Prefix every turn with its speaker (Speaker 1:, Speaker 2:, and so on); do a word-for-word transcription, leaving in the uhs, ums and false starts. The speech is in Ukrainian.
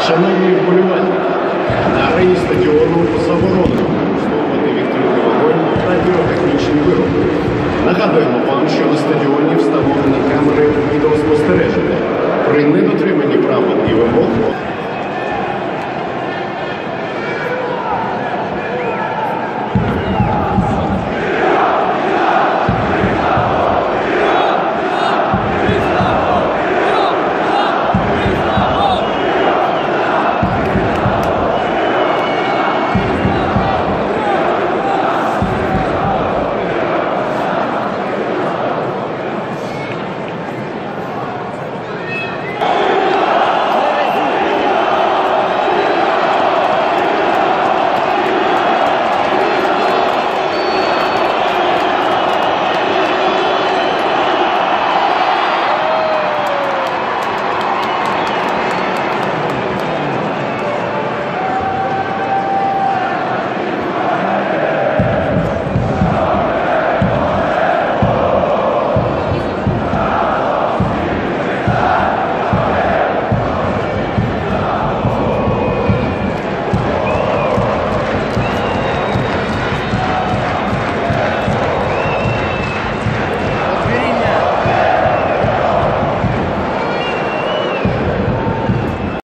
Speaker 1: Шановні вболівальники, на арені стадіону заборонено використовувати відкритий вогонь та піротехнічні вироби. Нагадуємо вам, що на стадіоні встановлені камери відеоспостереження. При недотриманні правил і вимог